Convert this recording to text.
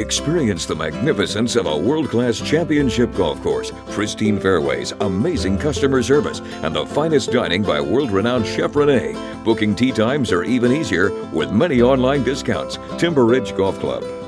Experience the magnificence of a world-class championship golf course, pristine fairways, amazing customer service, and the finest dining by world-renowned Chef Rene. Booking tee times are even easier with many online discounts. Timber Ridge Golf Club.